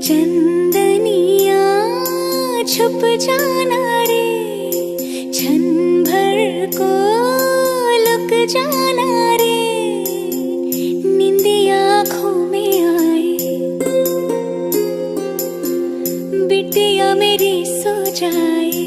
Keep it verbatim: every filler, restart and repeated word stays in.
चंदनिया छुप जाना रे, क्षण भर को लुक जाना रे, निंदिया आँखों में आए, बिटिया मेरी सो जाए।